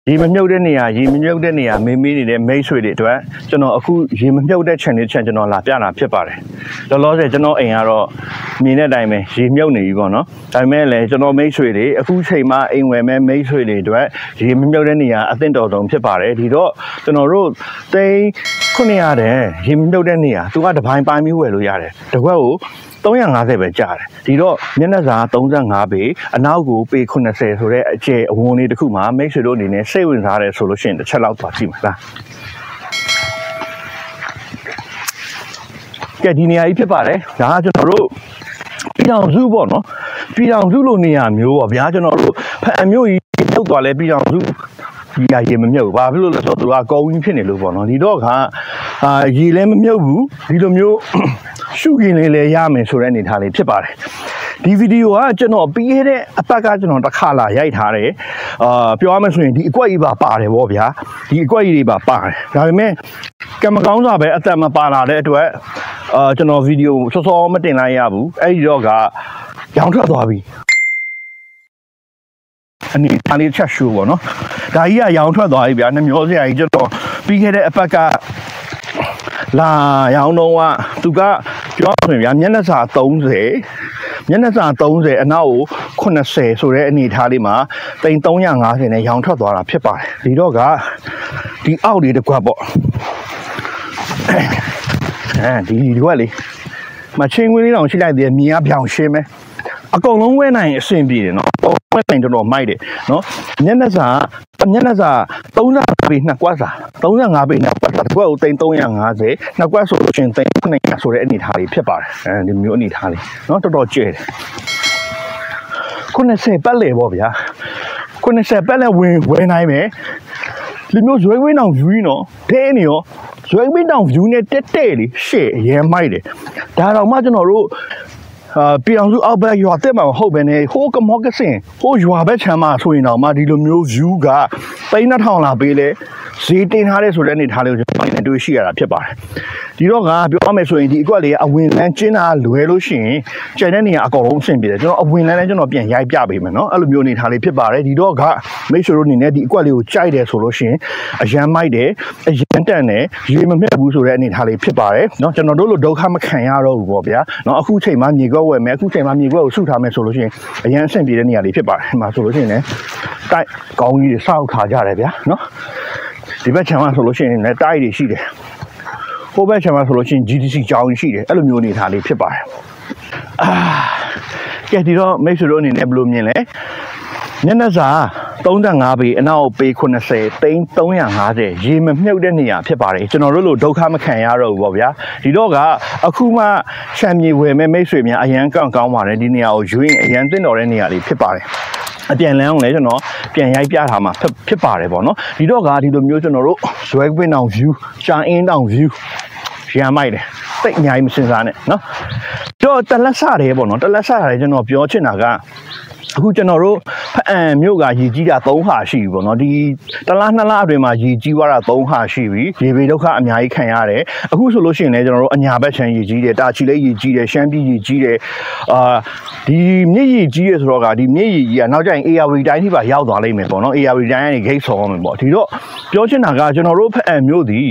ရေမမြုပ်တဲ့နေရာမေးနေတဲ့မိတ်ဆွေတွေအတွက်ကျွန်တော်အခုရေမမြုပ်တဲ့ channel ကျွန်တော်လာပြတာဖြစ်ပါတယ်လောလောဆယ်ကျွန်တော်အိမ်ကတော့မြင်တဲ့အတိုင်းပဲရေမြုပ်နေပြီပေါ့နော်ဒါပေမဲ့လည်းကျွန်တော်မိတ်ဆွေတွေအခုချိန်မှာအိမ်ဝယ်မဲ့မိတ်ဆွေတွေအတွက်ရေမမြုပ်တဲ့နေရာအသင့်တော်ဆုံးဖြစ်ပါတယ်ဒီတော့ကျွန်တော်တို့သိန်း900တဲ့ရေမမြုပ်တဲ့နေရာသူကတပိုင်းပိုင်းပြီးဝယ်လို့ရတယ်တကွက်ကို350ပဲကျတယ်ဒီတော့မျက်နှာစာ35ပေအနောက်ကိုပေ80ဆိုတဲ့အကျယ်အဝန်းလေးတစ်ခုမှာမိတ်ဆွေတို့အနေနဲ့စိတ်ဝင်စားတယ်ဆိုလို့ရှိရင်တစ်ချက်လောက်သွားကြည့်ပါလားကဲဒီနေရာကြီးဖြစ်ပါတယ်ဒါကကျွန်တော်တို့ပြည်တော်စုပေါ့နော်ပြည်တော်စုလိုနေရာမျိုးပေါ့ဗျာကျွန်တော်တို့ဖအမျိုးကြီးထုတ်သွားလဲပြည်တော်စုဒီရေမမြုပ်ဘာဖြစ်လို့လဲဆိုတော့သူကကောင်းကြီးဖြစ်နေလို့ပေါ့နော်ဒီတော့ကရေလည်းမမြုပ်ဘူးဒီလိုမျိုးရှုခင်းလေးလည်းရမယ်ဆိုတဲ့အနေထားလေးဖြစ်ပါတယ်ဒီဗီဒီယိုကကျွန်တော်ပြီးခဲ့တဲ့အပတ်ကကျွန်တော်တစ်ခါလာရိုက်ထားတယ်ပြောရမယ်ဆိုရင်ဒီအကွက်ကြီးပါပါတယ်ဗောဗျာဒီအကွက်ကြီးတွေပါပါတယ်ဒါပေမဲ့ကံမကောင်းစွာပဲအသက်မပါလာတဲ့အတွက်ကျွန်တော်ဗီဒီယိုစောစောမတင်လိုက်ရဘူးအဲ့ဒီတော့ကရောင်းထွက်သွားပြီအနေထားလေးချက်ရှိုးပေါ့နော်ဒါကြီးကရောင်းထွက်သွားပြီဗျာနှမျောစရာကြီးကျွန်တော်ပြီးခဲ့တဲ့အပတ်ကလာရောင်းတော့ကသူကပြောဆိုရင်ဗျာမျက်နှာစာ30အနောက်ကို80ဆိုတဲ့အနေထားလေးမှာ350နဲ့ရောင်းထွက်သွားတာဖြစ်ပါတယ်ဒီတော့ကဒီအောက်လေးတစ်ခွက်ပေါ့ဒီကွက်လေးမချင်းခွေးလေးတောင်ရှိလိုက်သေးတယ်မြင်ရပြောင်ရှင်းမယ်အကုန်လုံးဝဲနိုင်အဆင်ပြေတယ်နော်ဝဲနိုင်တော်မိုက်တယ်နော်မျက်နှာစာ35ပေ2ကွက်စာ35ပေ2ကွက်စာတစ်ကွက်ကို350နှစ်ကွက်ဆိုလို့ရှိရင်300ဆိုတဲ့အနေထားလေးဖြစ်ပါတယ်ဒီမျိုးအနေထားလေးနော်တော်တော်ကျဲတယ်90ပတ်လေပေါ့ဗျာ90ပတ်လေဝယ်နိုင်မယ်ဒီမျိုးဇွဲဝင်းအောင် view နော်တဲနေရောဇွဲဝင်းအောင် view နဲ့တက်လေးရှေ့ရဲမိုက်တယ်ဒါတော့မှကျွန်တော်တို့ပြည်အောင်စုအောက်ဘက်ရွာတက်မှာမဟုတ်ပဲနဲ့ဟိုးကမော့ကစင်ဟိုးရွာဘက်ချမ်းမှာဆိုရင်တော့မှဒီလိုမျိုး view က3000လာပေးလဲဈေးတင်ထားတဲ့ဆိုတဲ့အနေထားလေးကိုကျွန်တော်အနေနဲ့တွေ့ရှိရတာဖြစ်ပါတယ်ဒီတော့ကပြောရမယ်ဆိုရင်ဒီအကွက်လေးကအဝင်လန်းကျင်းတာလွယ်လို့ရှိရင်ကျန်တဲ့နေရာအကုန်လုံးအဆင်ပြေတယ်ကျွန်တော်အဝင်လန်းလည်းကျွန်တော်ပြန်ရိုက်ပြပေးမယ်နော်အဲ့လိုမျိုးအနေထားလေးဖြစ်ပါတယ်ဒီတော့ကမိတ်ဆွေတို့အနေနဲ့ဒီအကွက်လေးကိုကြိုက်တယ်ဆိုလို့ရှိရင်အရန်မိုက်တယ်အရန်တန်တယ်ရေမမြတ်ဘူးဆိုတဲ့အနေထားလေးဖြစ်ပါတယ်နော်ကျွန်တော်တို့လိုဒုက္ခမခံရတော့ဘူးပေါ့ဗျာနော်အခုချိန်မှာမြေကွက်ဝယ်မယ်အခုချိန်မှာမြေကွက်ကိုစုထားမယ်ဆိုလို့ရှိရင်အရန်အဆင်ပြေတဲ့နေရာလေးဖြစ်ပါတယ်ဒီမှာဆိုလို့ရှိရင်လည်းတိုက်ကောင်းကြီးတွေစောက်ထားကြတယ်ဗျာနော်ဒီဘက်ခြမ်းမှာဆိုလို့ရှိရင်လည်းတိုက်တွေရှိတယ်ဟိုဘက်ခြမ်းမှာဆိုလို့ရှိရင် GDC ကြောင်းရှိတယ်အဲ့လိုမျိုးအနေထားလေးဖြစ်ပါတယ်ကဲဒီတော့မိတ်ဆွေတို့အနေနဲ့ဘယ်လိုမြင်လဲမျက်နှာစာ35ပေအနောက်ပေ80သိန်း350ရေမမြုပ်တဲ့နေရာဖြစ်ပါတယ်ကျွန်တော်တို့လိုဒုက္ခမခံရတော့ဘူးပေါ့ဗျာဒီတော့ကအခုမှချမ်းမြေဝယ်မဲ့မိတ်ဆွေများအရန်ကောင်းပါတယ်ဒီနေရာကိုရွေးအရန်တင်တော်တဲ့နေရာလေးဖြစ်ပါတယ်အပြန်လန်းအောင်လည်းကျွန်တော်ပြန်ရိုက်ပြထားမှာဖြစ်ပါတယ်ပေါ့နော်ဒီတော့ကဒီလိုမျိုးကျွန်တော်တို့ဇွဲကွင်းတောင် view ရှာအင်းတောင် view ရမ်းမိုက်တယ်တိတ်အများကြီးမစင်စားနဲ့နော်တော့တလက်ဆတယ်ပေါ့နော်တလက်ဆတယ်ကျွန်တော်ပြောချင်တာကအခုကျွန်တော်တို့ဖအံမြို့ကရေကြီးတာ3ဟာရှိပြီပေါ့နော်ဒီတလား2လအတွင်းမှာရေကြီးသွားတာ3ဟာရှိပြီရေဘေးဒုက္ခအများကြီးခံရတယ်အခုဆိုလို့ရှိရင်လည်းကျွန်တော်တို့အညာဘက်ချမ်းရေကြီးတယ်တာချီလေးရေကြီးတယ်ရှမ်းပြည်ရေကြီးတယ်ဒီမြစ်ရေကြီးရဆိုတော့ကဒီမြစ်ရေကြီးကနောက်ကျရင် AR တိုင်းထိပါရောက်သွားလိမ့်မယ်ပေါ့နော် AR တိုင်းကနေ gate ဆော်အောင်မယ်ပေါ့ဒီတော့ပြောချင်တာကကျွန်တော်တို့ဖအံမြို့ဒီ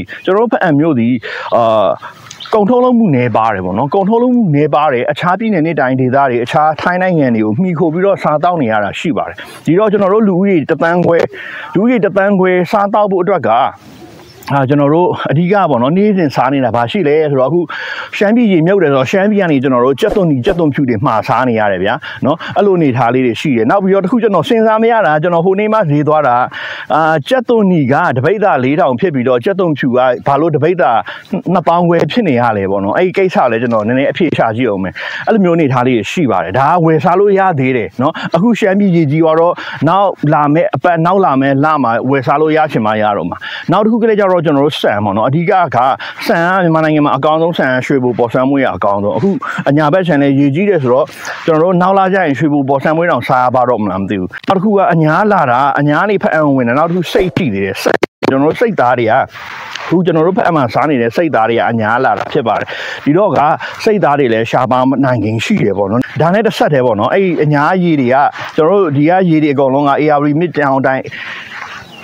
ကုန်ထုတ်လုပ်မှုနေပါတယ်ပေါ့နော်ကုန်ထုတ်လုပ်မှုနေပါတယ်အခြားပြည်နယ်နဲ့တိုင်းဒေသတွေအခြားထိုင်းနိုင်ငံတွေကိုမှီခိုပြီးတော့စားတောက်နေရတာရှိပါတယ်ဒီတော့ကျွန်တော်တို့လူဦးရေ1 သန်းခွဲစားတောက်ဖို့အတွက်ကကျွန်တော်တို့အဓိကပေါ့နော်နေ့စဉ်စားနေတာဘာရှိလဲဆိုတော့အခုရှမ်းပြည်ရေမြုပ်တယ်ဆိုတော့ရှမ်းပြည်ကနေကျွန်တော်တို့ကြက်သွန်ဖြူတွေမှာစားနေရတယ်ဗျာနော်အဲ့လိုအနေထားလေးတွေရှိတယ်နောက်ပြီးတော့တခုကျွန်တော်စဉ်းစားမရတာကျွန်တော်ဟိုနေ့မှဈေးသွားတာကြက်သွန်ကတပိတ်တာ4000ဖြစ်ပြီးတော့ကြက်သွန်ဖြူကဘာလို့တပိတ်တာ2000ခွဲဖြစ်နေရလဲပေါ့နော်အဲ့ဒီကိစ္စလည်းကျွန်တော်နည်းနည်းအဖြေရှာကြည့်အောင်မယ်အဲ့လိုမျိုးအနေထားလေးတွေရှိပါတယ်ဒါကဝယ်စားလို့ရသေးတယ်နော်အခုရှမ်းပြည်ရေကြီးတော့နောက်လာမဲ့လမှာဝယ်စားလို့ရချင်မှရတော့မှာနောက်တစ်ခုကလေးကျတော့ကျွန်တော်တို့ဆန်ပေါ့နော်အဓိကဆန်ကမြန်မာနိုင်ငံမှာအကောင်းဆုံးဆန်ရွှေဘိုပေါ်ဆန်းမွေးရအကောင်းဆုံးအခုအညာဘက်ဆန်လည်းရေကြီးတယ်ဆိုတော့ကျွန်တော်တို့နောက်လာကြရင်ရွှေဘိုပေါ်ဆန်းမွေးတောင်စားရပါတော့မလားမသိဘူးနောက်တစ်ခုကအညာလာတာအညာနေဖက်အံဝင်တယ်နောက်တစ်ခုစိတ်ကြည့်နေတယ်ကျွန်တော်တို့စိတ်သားတွေကအခုကျွန်တော်တို့ဖက်အမှစားနေတဲ့စိတ်သားတွေကအညာလာတာဖြစ်ပါတယ်ဒီတော့ကစိတ်သားတွေလည်းရှားပါနိုင်ခင်ရှိတယ်ပေါ့နော်ဒါနဲ့တစ်ဆက်တည်းပေါ့နော်အဲ့အညာရေတွေကကျွန်တော်တို့ဒီကရေတွေအကုန်လုံးက AR မြစ်တောင်တိုင်း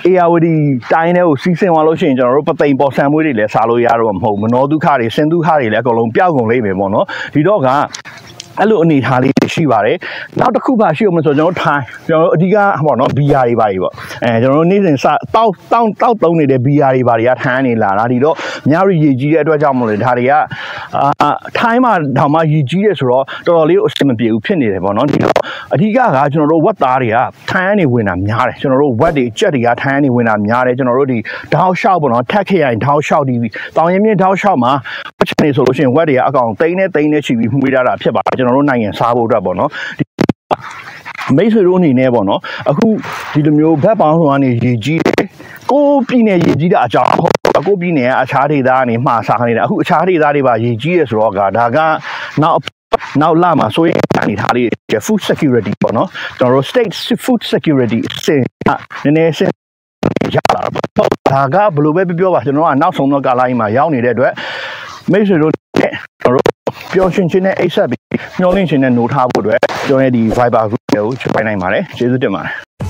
ARD တိုင်းတဲ့ကိုစီးဆင်းသွားလို့ရှိရင်ကျွန်တော်တို့ပသိမ်ပေါ်ဆံမွေးတွေလည်းစားလို့ရတော့မဟုတ်မနောဒုက္ခတွေစင်ဒုက္ခတွေလည်းအကုန်လုံးပျောက်ကုန်လိမ့်မယ်ပေါ့နော်ဒီတော့ကအဲ့လိုအနေထားလေးရှိပါတယ်နောက်တစ်ခုပါရှိအောင်မဆိုကျွန်တော်ထိုင်းကျွန်တော်တို့အဓိကပေါ့နော်ဘီယာတွေပါကြီးပေါ့ကျွန်တော်တို့နေ့စဉ်စတောက်သုံးနေတဲ့ဘီယာတွေပါတွေကထိုင်းနေလာတာဒီတော့ညရီရေကြီးတဲ့အတွက်ကြောင့်မလို့ဒါတွေကထိုင်းမှာတောင်မှရေကြီးတယ်ဆိုတော့တော်တော်လေးအဆင်မပြေဘူးဖြစ်နေတယ်ပေါ့နော်ဒီတော့အဓိကကျွန်တော်တို့ဝက်သားတွေကထိုင်းကနေဝင်တာများတယ်ကျွန်တော်တို့ဝက်တွေကြက်တွေကထိုင်းကနေဝင်တာများတယ်ကျွန်တော်တို့ဒီတောက်လျှောက်ပေါ့နော်ထက်ခရိုင်တောက်လျှောက်ဒီတောင်ရင်မြင့်တောက်လျှောက်မှာပတ်ချင်နေဆိုလို့ရှိရင်ဝက်တွေကအကောင်တိန်းနဲ့ချီပြီးမှုေးတာဖြစ်ပါတယ်ကျွန်တော်တို့နိုင်ငံစားဖို့အတွက်ပေါ့နော်မိတ်ဆွေတို့အနေနဲ့ပေါ့နော်အခုဒီလိုမျိုးဘက်ပေါင်းဆောင်ကနေရေကြီးတယ်ကိုပြည်နယ်ရေကြီးတာအကြောင်းဟုတ်ကိုပြည်နယ်ကအခြားဒေသကနေမှားစားနေတာအခုအခြားဒေသတွေပါရေကြီးရဆိုတော့ဒါကနောက်လာမှာဆိုရင်အနေထားလေး food security ပေါ့နော်ကျွန်တော်တို့ state food security စင်နည်းနည်းစင်ရလာတော့ဒါကဘယ်လိုပဲပြောပါကျွန်တော်ကနောက်ဆုံးတော့ကာလကြီးမှာရောက်နေတဲ့အတွက်မိတ်ဆွေတို့ကျွန်တော်တို့ပျော်ရွှင်ခြင်းနဲ့အိတ်ဆက်ပြီးမျောလင့်ခြင်းနဲ့နိုးထားဖို့အတွက်ကျွန်တော်ရဲ့ဒီ Viber group ကိုချိန်နိုင်ပါတယ်ကျေးဇူးတင်ပါတယ်